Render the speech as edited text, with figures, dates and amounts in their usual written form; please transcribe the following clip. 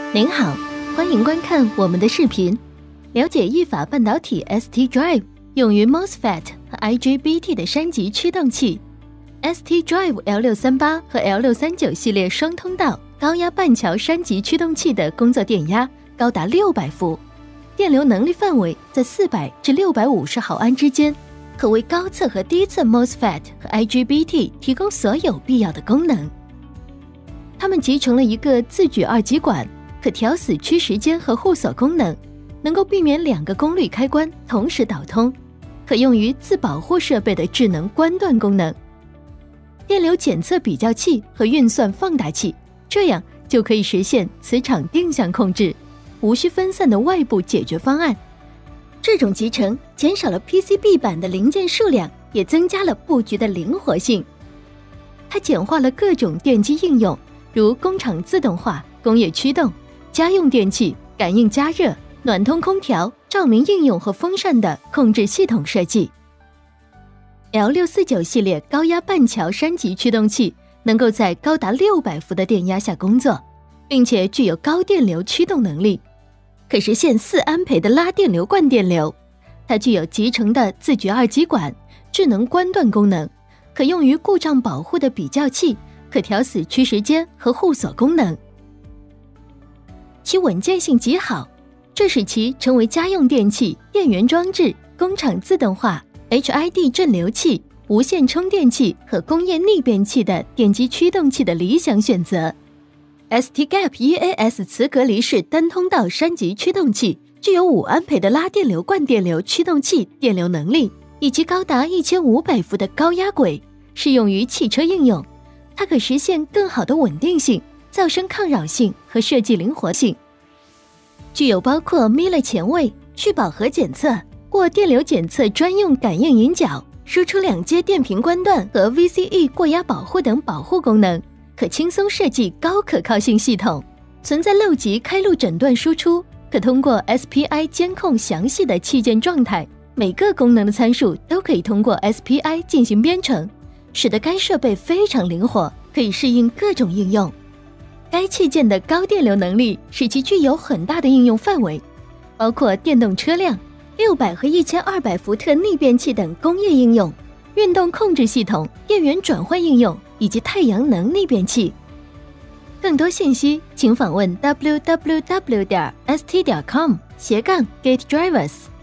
您好，欢迎观看我们的视频，了解意法半导体 ST Drive 用于 MOSFET 和 IGBT 的3级驱动器。ST Drive L638 和 L639 系列双通道高压半桥3级驱动器的工作电压高达600伏，电流能力范围在400至650毫安之间，可为高侧和低侧 MOSFET 和 IGBT 提供所有必要的功能。它们集成了一个自举二极管，可调死驱时间和护锁功能，能够避免2个功率开关同时导通，可用于自保护设备的智能关断功能。电流检测比较器和运算放大器，这样就可以实现磁场定向控制，无需分散的外部解决方案。这种集成减少了 PCB 板的零件数量，也增加了布局的灵活性。它简化了各种电机应用，如工厂自动化、工业驱动、家用电器、感应加热、暖通空调、照明应用和风扇的控制系统设计。L649 系列高压半桥3级驱动器能够在高达600伏的电压下工作，并且具有高电流驱动能力，可实现4安培的拉电流灌电流。它具有集成的自举二极管、智能关断功能，可用于故障保护的比较器，可调死驱时间和护锁功能。其稳健性极好，这使其成为家用电器、电源装置、工厂自动化、HID 阵流器、无线充电器和工业逆变器的电机驱动器的理想选择。STGAP EAS 磁隔离式单通道3级驱动器具有5安培的拉电流灌电流驱动器电流能力，以及高达1500伏的高压轨，适用于汽车应用。它可实现更好的稳定性、噪声抗扰性和设计灵活性。具有包括 Miller 前位、去饱和检测、过电流检测专用感应引脚、输出2阶电平关断和 VCE 过压保护等保护功能，可轻松设计高可靠性系统。存在漏级开路诊断输出，可通过 SPI 监控详细的器件状态，每个功能的参数都可以通过 SPI 进行编程，使得该设备非常灵活，可以适应各种应用。该器件的高电流能力使其具有很大的应用范围，包括电动车辆、600和1200伏特逆变器等工业应用、运动控制系统、电源转换应用以及太阳能逆变器。更多信息请访问 www.st.com/GateDrivers。